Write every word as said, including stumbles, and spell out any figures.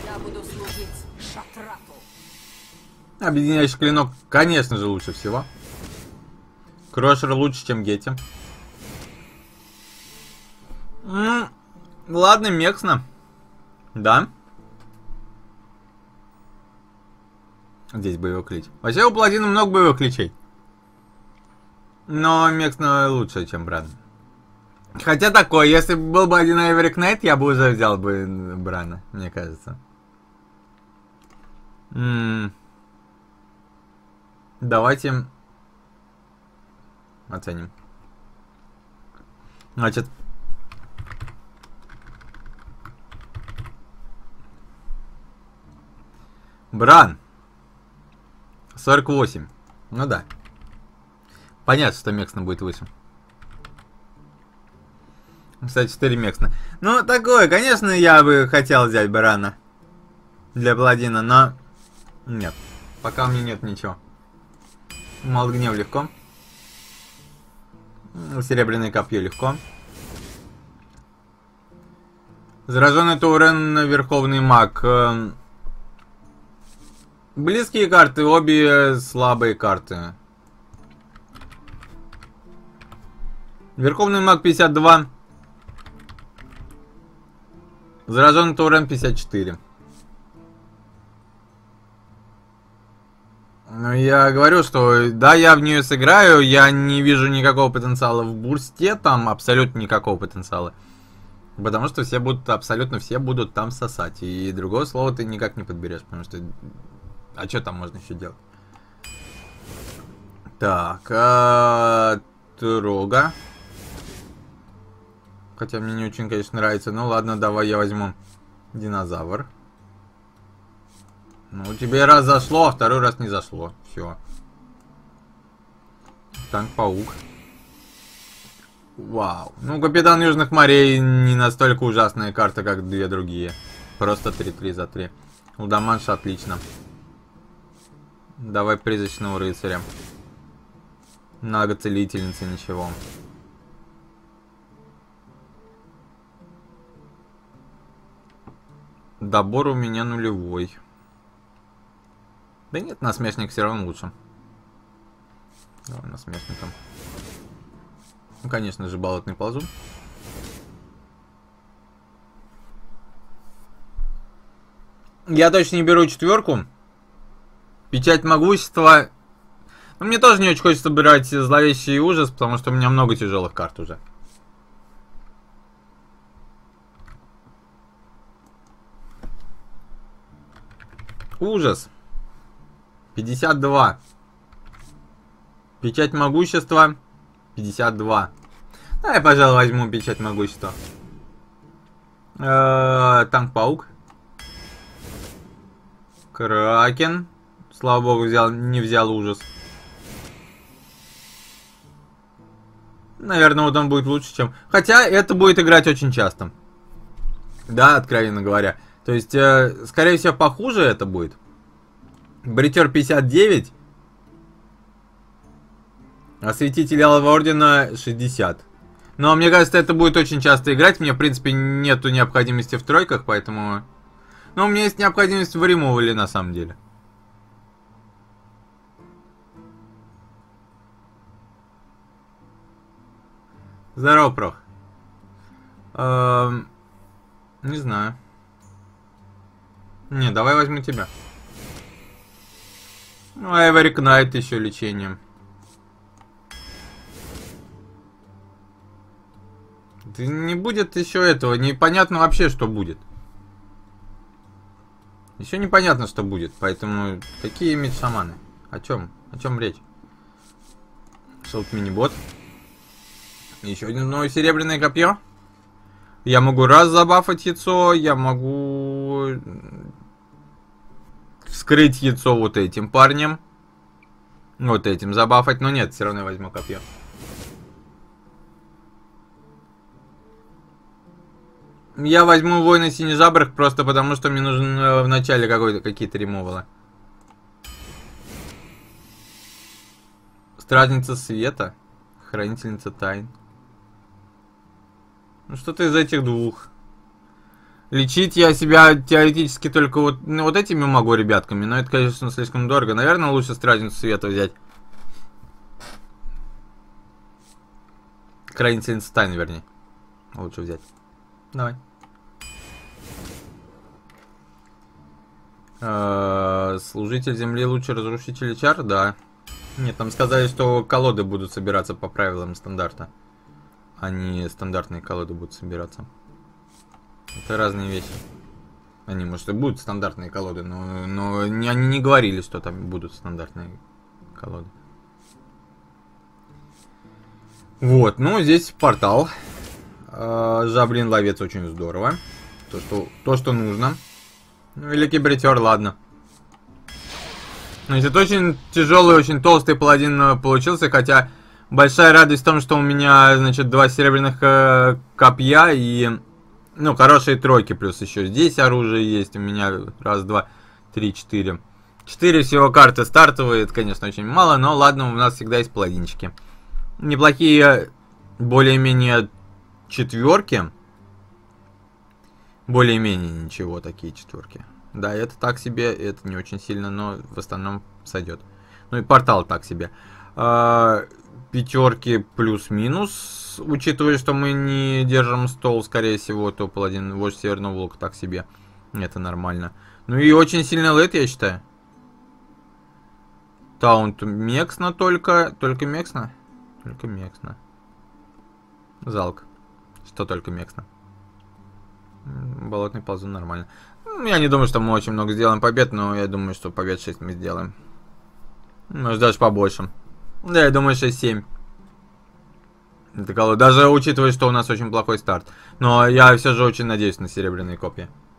Я буду служить Шатрату. Объединяющий клинок, конечно же, лучше всего. Крошер лучше, чем Гетти. М-м, ладно, Мексно. Да. Здесь боевой клич. Вообще у Паладина много боевых кличей. Но Мексно лучше, чем Бран. Хотя такое, если бы был бы один Эверик Найт, я бы уже взял бы Брана, мне кажется. М-м. Давайте оценим. Значит, Бран сорок восемь. Ну да. Понятно, что Мексно будет выше. Кстати, четыре Мексно. Ну, такое, конечно, я бы хотел взять Брана для Паладина, но нет. Пока у меня нет ничего. Молот-гнев легко. Серебряное копье легко. Зараженный Таурен, Верховный маг. Близкие карты, обе слабые карты. Верховный маг пятьдесят два. Зараженный Таурен пятьдесят четыре. Ну, я говорю, что да, я в нее сыграю, я не вижу никакого потенциала в бурсте, там абсолютно никакого потенциала. Потому что все будут, абсолютно все будут там сосать. И другого слова ты никак не подберешь, потому что... А что там можно еще делать? Так, а... Трога. Хотя мне не очень, конечно, нравится. Ну ладно, давай я возьму динозавр. Ну, тебе раз зашло, а второй раз не зашло. Все. Танк-паук. Вау. Ну, Капитан Южных морей не настолько ужасная карта, как две другие. Просто три-три за три. Удаманш отлично. Давай призрачного рыцаря. Нага целительница, ничего. Добор у меня нулевой. Да нет, насмешник все равно лучше. Давай насмешником. Ну, конечно же, болотный ползун. Я точно не беру четверку. Печать могущества. Но мне тоже не очень хочется брать зловещий ужас, потому что у меня много тяжелых карт уже. Ужас. пятьдесят два. Печать могущества. пятьдесят два. Да, я, пожалуй, возьму печать могущества. Э-э, Танк-паук. Кракен. Слава богу, взял, не взял ужас. Наверное, вот он будет лучше, чем... Хотя, это будет играть очень часто. Да, откровенно говоря. То есть, э, скорее всего, похуже это будет. Бритер пятьдесят девять. Осветитель Алого Ордена шестьдесят. Но мне кажется, это будет очень часто играть. Мне, в принципе, нету необходимости в тройках, поэтому... Но у меня есть необходимость в ремовале, на самом деле. Здорово, Прох. Эм... Не знаю. Не, давай возьму тебя. Ну, Эверик Найт еще лечением. Да не будет еще этого. Непонятно вообще, что будет. Еще непонятно, что будет. Поэтому какие иметь шаманы? О чем? О чем речь? Шелк мини-бот. Еще одно серебряное копье. Я могу раз забафать яйцо. Я могу... Скрыть яйцо вот этим парнем. Вот этим забафать. Но нет, все равно я возьму копье. Я возьму воина синежабрых просто потому, что мне нужно в начале какие-то ремовалы. Стражница света. Хранительница тайн. Ну что-то из этих двух. Лечить я себя теоретически только вот, ну, вот этими могу ребятками, но это, конечно, слишком дорого. Наверное, лучше Стражницу Света взять. Хранительницу Тайн, вернее. Лучше взять. Давай. Э-э, служитель земли лучше разрушителя чар? Да. Нет, там сказали, что колоды будут собираться по правилам стандарта. А не стандартные колоды будут собираться. Это разные вещи. Они, может, и будут стандартные колоды, но, но не, они не говорили, что там будут стандартные колоды. Вот, ну, здесь портал. Э-э, Жаблин ловец очень здорово. То, что, то, что нужно. Ну, великий бритер, ладно. Значит, очень тяжелый, очень толстый паладин получился, хотя большая радость в том, что у меня, значит, два серебряных э, копья и, ну, хорошие тройки, плюс еще здесь оружие есть, у меня раз, два, три, четыре. Четыре всего карты стартовые, это, конечно, очень мало, но ладно, у нас всегда есть паладинчики. Неплохие, более-менее четверки. Более-менее ничего, такие четверки. Да, это так себе, это не очень сильно, но в основном сойдет. Ну и портал так себе. А, пятерки плюс-минус, учитывая, что мы не держим стол, скорее всего, то паладин вождь Северного Волка так себе. Это нормально. Ну и очень сильный лэд, я считаю. Таунт Мексно только. Только Мексно? Только Мексно. Залк. Что только Мексно. Болотный ползун нормально. Я не думаю, что мы очень много сделаем побед, но я думаю, что побед шесть мы сделаем. Может, даже побольше. Да, я думаю, шесть-семь. Даже учитывая, что у нас очень плохой старт. Но я все же очень надеюсь на серебряные копья.